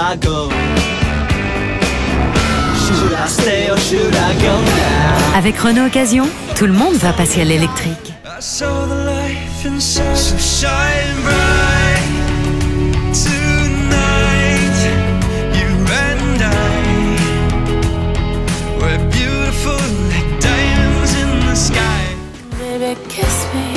I go? Should I stay or should I go now? Avec Renault Occasion, tout le monde va passer à l'électrique. I saw the life inside, so shine bright tonight. You and I, we're beautiful like diamonds in the sky. Baby, kiss me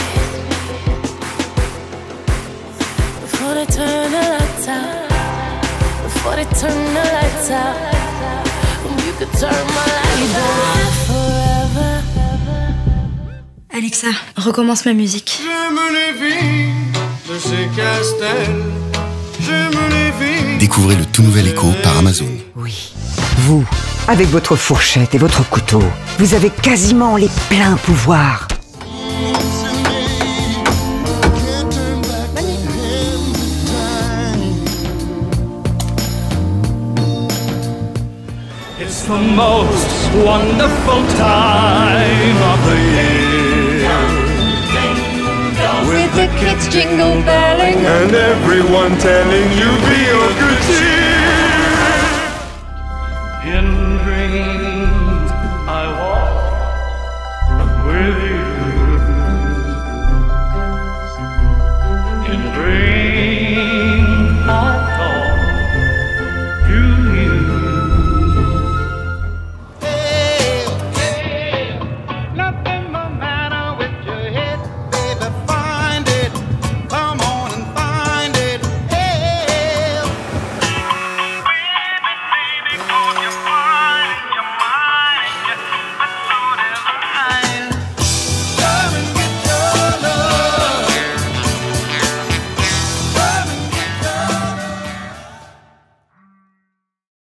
before they turn the lights out. Before they turn the lights out, you could turn my lights out forever. Alexa, recommence ma musique. J'aime les vies de ces castels. J'aime les vies. Découvrez le tout nouvel Echo par Amazon. Oui, vous, avec votre fourchette et votre couteau, vous avez quasiment les pleins pouvoirs. It's the most wonderful time of the year. With the kids jingle belling And everyone telling you be of good cheer. In green